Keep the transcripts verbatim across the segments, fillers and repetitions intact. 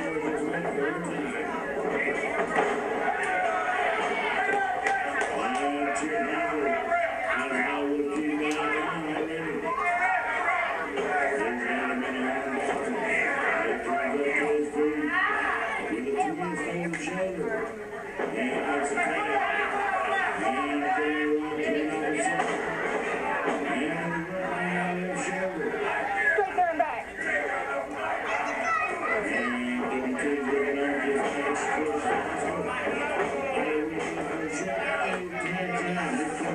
Thank you.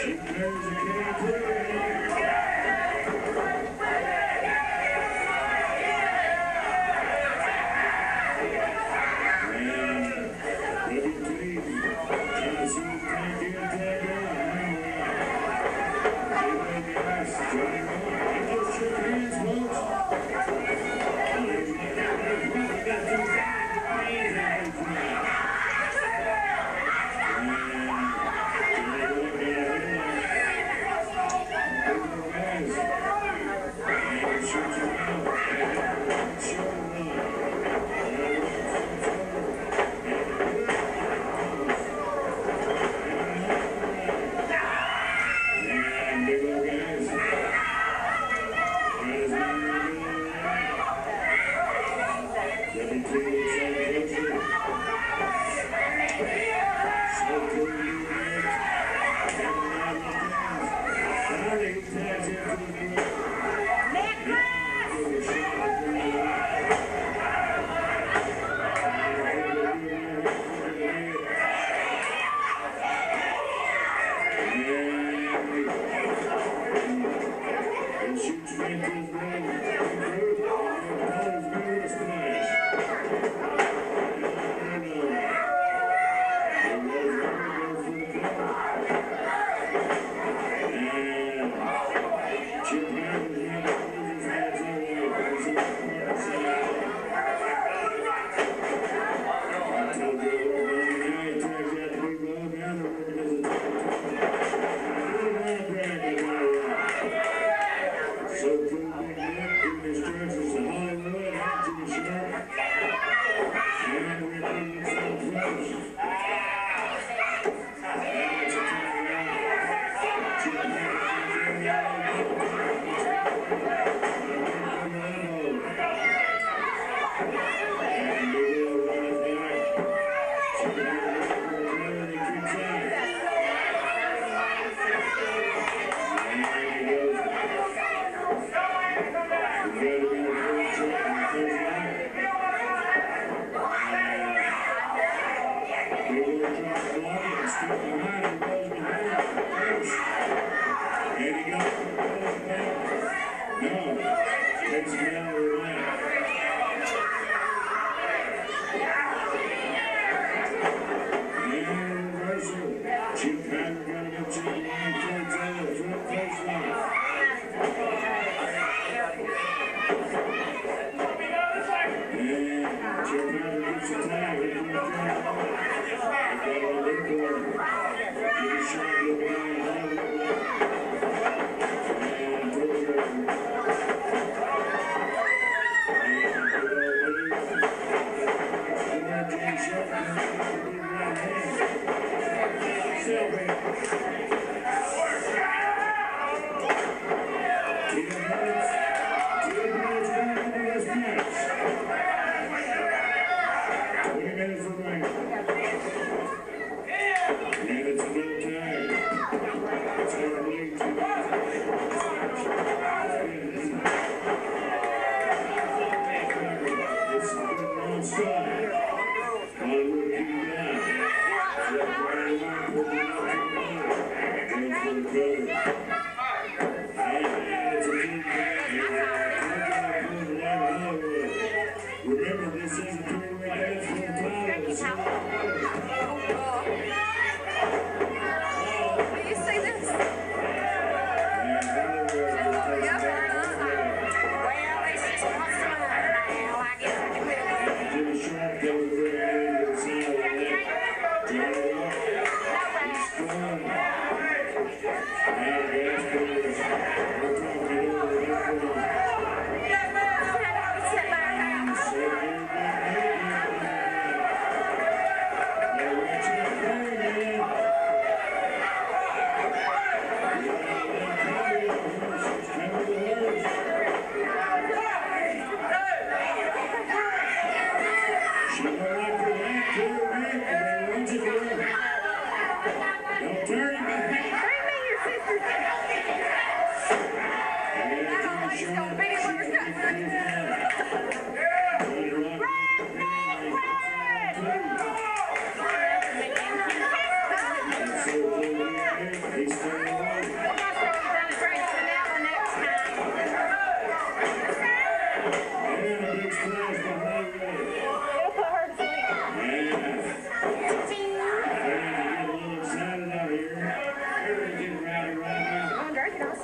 Don't turn. Bring me your sister.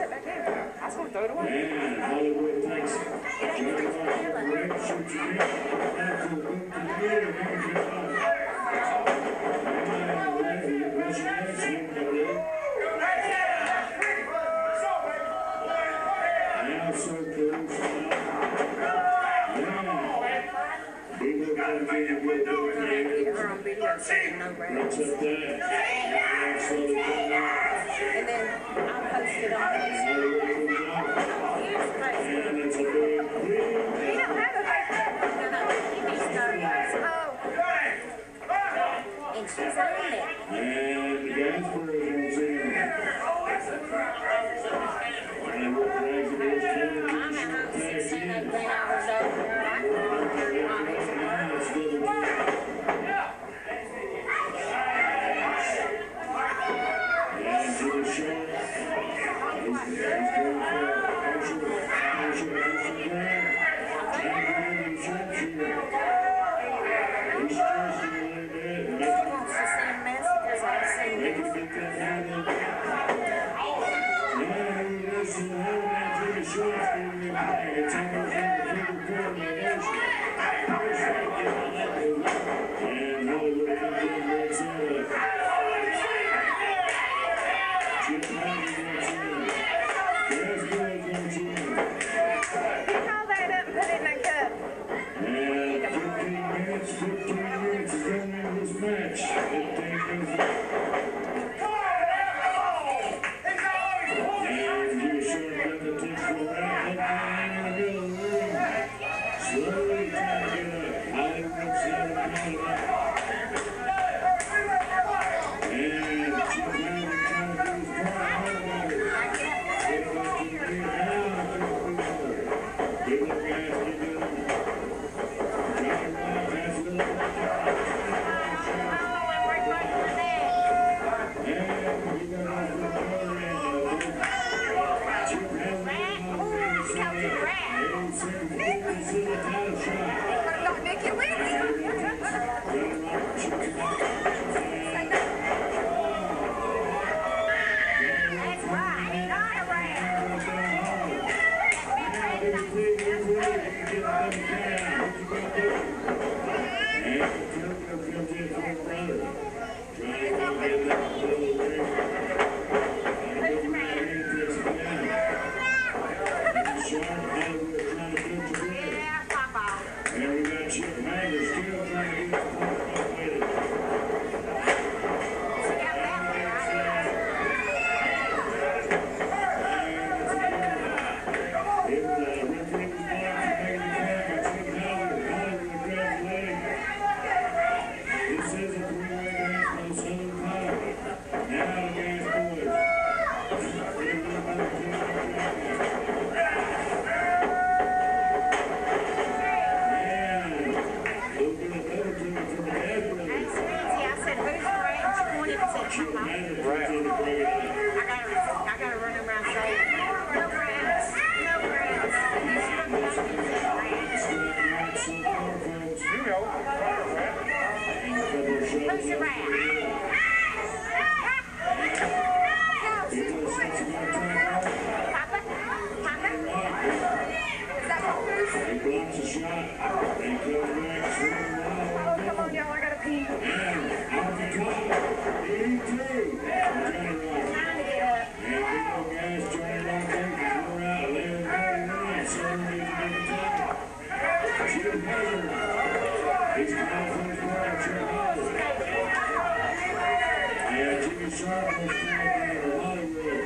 it back in. I was going to throw it away. And Hollywood takes it. It ain't Johnny good. Rock, Red, shoots it in. Back to the boot to the middle. Now get on. And Red, rushing in, swing the lead. Now circles. Big up on video, good up on video. Her on video, so you know, right? Looks up there. And slowly coming out. And then I posted on Hollywood Facebook. comes out. Here's Facebook. And it's a big green. You don't have a Facebook. No, no, you need to go to Facebook. Oh. And she's on it. And Gansberg comes in. Hollywood drags it against Kennedy. I'm at home Tags sixteen, in. eighteen hours over. I can go on thirty miles. Now it's double team. And to the short. He's, he's going for partial, partial Mason grab. Trying to get in the sharpshooter. He's stressing a little bit. She Making, wants to send messages. I've seen making this. to get that hand in. Now he listen to him and Jimmy Short's giving him back. It's almost like a full coordination. Push right down that move. And Hollywood comes in, breaks in. Chip Hager gets in. Gasboy comes in. Call that up and put it in a cup. And fifteen minutes, fifteen minutes is going into this match. fifteen minutes. And Jimmy Short got the tip for right up in the middle of the room. Slowly trying to get up. Hollywood slowly coming up. And Chip Hager trying to do his part. Hollywood. Get back in the ring now. Give it a guys, give it a Johnny Rock has it up. Oh, and break right in the neck. And we got off the corner end. Chip Hager on the other side. Eight seconds, fifty, still a title shot. But not Mickey Williams. Johnny Rock shoots it back. And That's right. Ain't on around. now there's big, he's ready to get them down. What you gonna do? And Turco comes in for the brother. Trying to get in that little ring. And Bill Ryan takes it down. Sharp, Hollywood trying to put the ring. Yeah, pop off. And we got Chip Hager still trying to get his point up with it. She got that one right. And it's a good. If the referee was blocked, he made the tag by Chip Hager. Hollywood grabs the leg. This is a three-way match for the Southern title. Now the Gas Boys. And looking at another team from the Gas Brothers. That's easy. I said, who's Grant? She pointed and said, Chip pop off. Hager comes in to bring it up. I gotta, I gotta run around and say, no grants, no grants. And you should have done grants. Still right so far, folks. And a couple of shots Who's the left. rat? He does such a good time. Papa? Papa? Is that Walters? He blocks a shot and comes back swinging wild Oh, and come on, down. y'all, I gotta pee. And off the top, E two. Johnny Rock. Trying to get up. And big old guys, Johnny Rock takes the floor out, eleven thirty-nine, seven needs to make a time. Chip Hager. He's come out for his part, Chip Hager. And Jimmy Sharp was trying to get a Hollywood.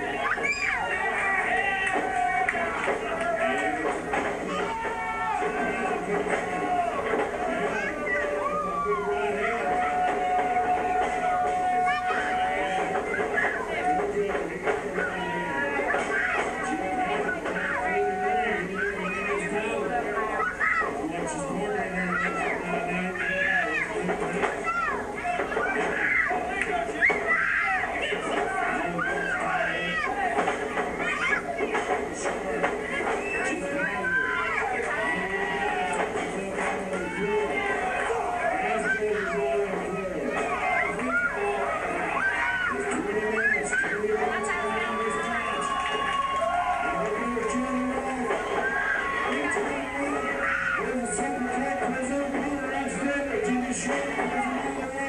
Super Cat, Prison, Peter, and Stanley, Jimmy Short,